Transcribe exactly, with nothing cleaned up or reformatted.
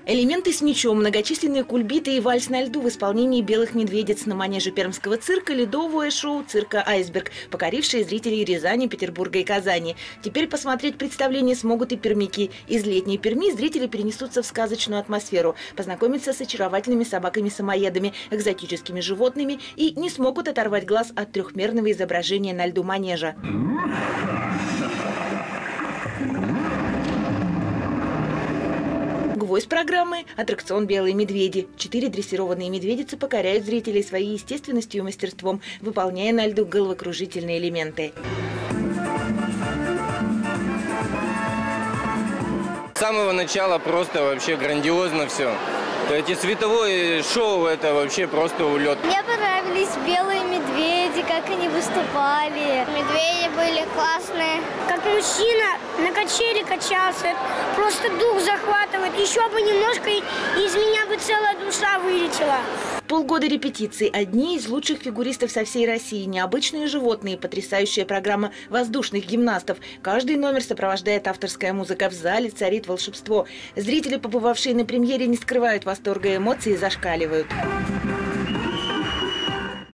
Элементы с мячом, многочисленные кульбиты и вальс на льду в исполнении белых медведиц на манеже пермского цирка, ледовое шоу цирка «Айсберг», покорившее зрителей Рязани, Петербурга и Казани. Теперь посмотреть представление смогут и пермяки. Из летней Перми зрители перенесутся в сказочную атмосферу, познакомятся с очаровательными собаками-самоедами, экзотическими животными и не смогут оторвать глаз от трехмерного изображения на льду манежа. Гвоздь программы – аттракцион «Белые медведи». Четыре дрессированные медведицы покоряют зрителей своей естественностью и мастерством, выполняя на льду головокружительные элементы. С самого начала просто вообще грандиозно все. Эти световое шоу – это вообще просто улет. Мне понравились белые медведи, как они выступали. Медведи были классные. Как мужчина на качели качался, просто дух захватывает. Еще бы немножко, и из меня бы целая душа вылетела. Полгода репетиций. Одни из лучших фигуристов со всей России. Необычные животные. Потрясающая программа воздушных гимнастов. Каждый номер сопровождает авторская музыка. В зале царит волшебство. Зрители, побывавшие на премьере, не скрывают восторга, эмоции зашкаливают.